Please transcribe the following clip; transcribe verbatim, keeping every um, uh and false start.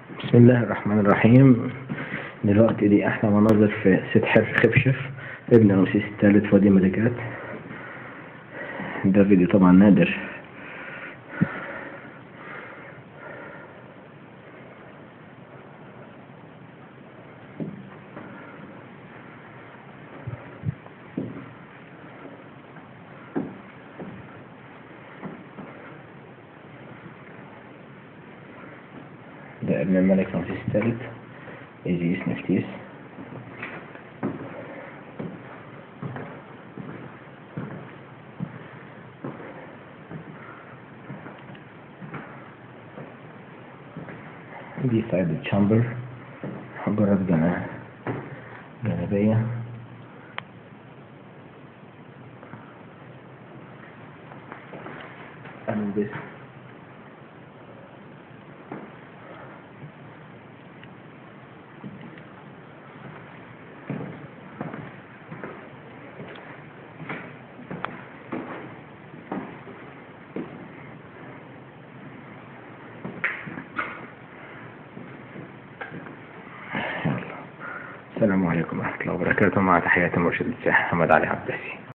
بسم الله الرحمن الرحيم. دلوقتي دي احلى مناظر في سيد حرف خفشف ابن رمسيس الثالث في وادي الملكات. ده فيديو طبعا نادر. ده ابن الملك رمسيس الثالث يجيس نفتيس. دي سايد تشامبر، حجرات جانبية. أنبس السلام عليكم ورحمة الله وبركاته. مع تحياتي مرشد السياحة محمد علي عباسي.